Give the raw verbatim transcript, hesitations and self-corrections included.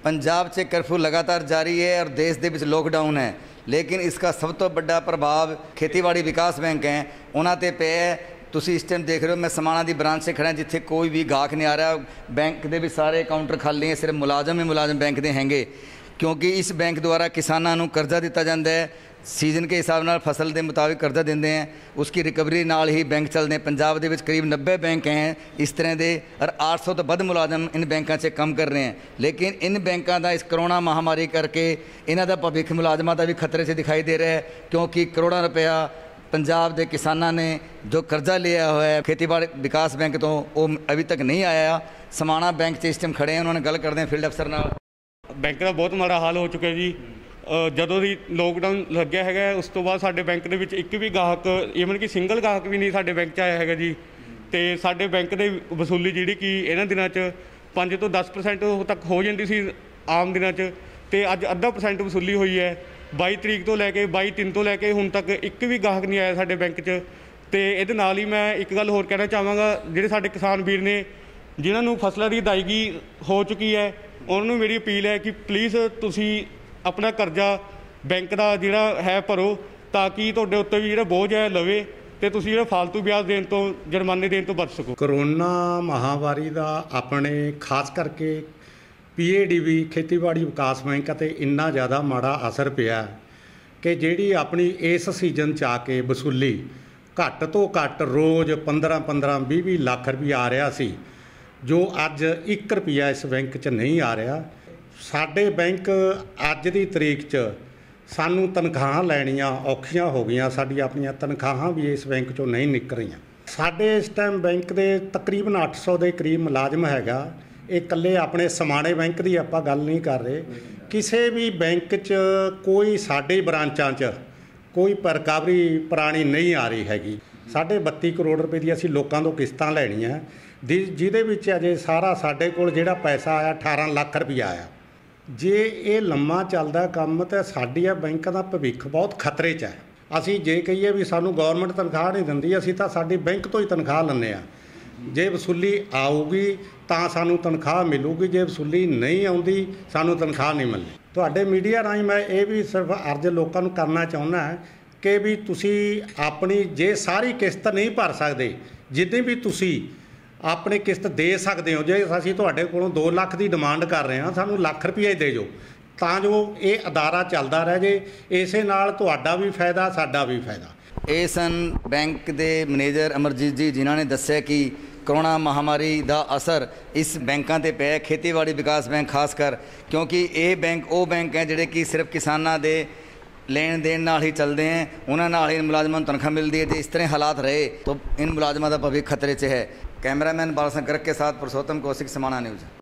पंजाब च कर्फ्यू लगातार जारी है और देश के विच लॉकडाउन है, लेकिन इसका सब तो बड़ा प्रभाव खेतीबाड़ी विकास बैंक है उन्होंने पे है। तुसी इस टाइम देख रहे हो, मैं समाणा की ब्रांच से खड़ा जिथे कोई भी गाहक नहीं आ रहा, बैंक के भी सारे काउंटर खाली हैं, सिर्फ मुलाजम ही मुलाजम बैंक के हैंगे, क्योंकि इस बैंक द्वारा किसानों को करजा दिता जाता है। सीजन के हिसाब नाल फसल के मुताबिक करजा देंगे हैं, उसकी रिकवरी नाल ही बैंक चलते हैं। पंजाब के करीब नब्बे बैंक हैं इस तरह के और आठ सौ तो वध मुलाजम इन बैंकों से काम कर रहे हैं, लेकिन इन बैंकों का इस करोना महामारी करके इन्हों का भविख मुलाजमान का भी खतरे से दिखाई दे रहा है, क्योंकि करोड़ों रुपया पंजाब के किसानों ने जो कर्जा लिया हुआ है खेतीबाड़ी विकास बैंक तो वो अभी तक नहीं आया। समाणा बैंक से इस टाइम खड़े हैं, उन्होंने गल करते हैं फील्ड अफसर नाल। बैंक का बहुत माड़ा हाल हो चुका जी। ਜਦੋਂ ਦੀ ਲੋਕਡਾਊਨ ਲੱਗਿਆ ਹੈਗਾ ਉਸ ਤੋਂ ਬਾਅਦ ਸਾਡੇ ਬੈਂਕ ਦੇ ਵਿੱਚ ਇੱਕ ਵੀ ਗਾਹਕ, ਈਵਨ ਕਿ ਸਿੰਗਲ ਗਾਹਕ ਵੀ ਨਹੀਂ ਸਾਡੇ ਬੈਂਕ 'ਚ ਆਇਆ ਹੈਗਾ ਜੀ। ਅਤੇ ਸਾਡੇ ਬੈਂਕ ਦੇ ਵਸੂਲੀ ਜਿਹੜੀ ਕਿ ਇਹਨਾਂ ਦਿਨਾਂ 'ਚ ਪੰਜ ਤੋਂ ਦਸ ਪਰਸੈਂਟ ਤੱਕ ਹੋ ਜਾਂਦੀ ਸੀ ਆਮ ਦਿਨਾਂ 'ਚ, ਅਤੇ ਅੱਜ ਅੱਧਾ ਪਰਸੈਂਟ ਵਸੂਲੀ ਹੋਈ ਹੈ। ਬਾਈ ਤਰੀਕ ਤੋਂ ਲੈ ਕੇ ਬਾਈ ਤਿੰਨ ਤੋਂ ਲੈ ਕੇ ਹੁਣ ਤੱਕ ਇੱਕ ਵੀ ਗਾਹਕ ਨਹੀਂ ਆਇਆ ਸਾਡੇ ਬੈਂਕ 'ਚ। ਅਤੇ ਇਹਦੇ ਨਾਲ ਹੀ ਮੈਂ ਇੱਕ ਗੱਲ ਹੋਰ ਕਹਿਣਾ ਚਾਹਾਂਗਾ, ਜਿਹੜੇ ਸਾਡੇ ਕਿਸਾਨ ਵੀਰ ਨੇ ਜਿਨ੍ਹਾਂ ਨੂੰ ਫਸਲਾਂ ਦੀ ਅਦਾਇਗੀ ਹੋ ਚੁੱਕੀ ਹੈ, ਉਹਨਾਂ ਨੂੰ ਮੇਰੀ ਅਪੀਲ ਹੈ ਕਿ ਪਲੀਜ਼ ਤੁਸੀਂ अपना करजा बैंक का जोड़ा है भरो, ताकि तुहाडे उत्ते भी जो बोझ है लवे तो तुसीं जिहड़ा फालतू ब्याज देने तो जुर्माने देने तो बच सको। करोना महामारी का अपने खास करके पी ए डी बी खेतीबाड़ी विकास बैंक ते इन्ना ज़्यादा माड़ा असर पिया कि जिहड़ी अपनी इस सीजन च आके वसूली घट तो घट रोज़ पंद्रह पंद्रह भी भी लाख रुपया आ रहा सी, जो अज एक रुपया इस बैंक च नहीं आ रहा। साडे बैंक अज की तरीक च सानू तनख्वाह लैनियां औखियां हो गई, साडी अपनियां तनख्वाहां भी इस बैंक चों नहीं निकल रही। साडे इस टाइम बैंक के तकरीबन अठ सौ के करीब मुलाजम हैगा। ये कल्ले अपने समाणे बैंक की आपां गल नहीं कर रहे, किसी भी बैंक च कोई साडे ब्रांचां च कोई रिकवरी पुरानी नहीं आ रही हैगी। साढ़े बत्ती करोड़ रुपए की असीं लोकां तों किस्तां लैणीआं, जिहदे विच अजे सारा साडे कोल जिहड़ा पैसा आया अठारह लाख रुपया आया। जे ये लम्मा चलदा काम तो साडिया बैंक का भविख बहुत खतरे च है। असीं जे कहीए भी सानू गौरमेंट तनख्वाह नहीं दिंदी, असीं तां साडी बैंक तो ही तनख्वाह लैंदे आ। जे वसूली आऊगी तां सानू तनख्वाह मिलूगी, जे वसूली नहीं आउंदी सानू तनख्वाह नहीं मिलनी। तुहाडे मीडिया राहीं मैं ये भी सिर्फ अर्ज लोकां नू करना चाहुंदा कि भी तुसीं अपनी जे सारी किस्त नहीं भर सकदे, जिद्दां भी तुसीं अपनी किस्त दे सकते हो, जे असीं तुहाडे कोलों दो लाख की डिमांड कर रहे हैं सानू लाख रुपया ही दे जो, तां जो ये अदारा चलदा रह जे। इसे नाल तुहाडा भी फायदा साडा भी फायदा। ये सन बैंक के मैनेजर अमरजीत जी जिन्होंने दस्सिया कि करोना महामारी का असर इस बैंकों पर पिया, खेतीबाड़ी विकास बैंक खास कर, क्योंकि ये बैंक वो बैंक है जिहड़े कि सिर्फ किसानों के लेन देन नाल ही चलते हैं, उन्होंने ही इन मुलाजमान तनख्वाह मिलती है। तो इस तरह हालात रहे तो इन मुलाजमान का भविष्य खतरे से है। कैमरामैन बाल शंकर के साथ पुरुषोत्तम कौशिक, समाणा न्यूज़।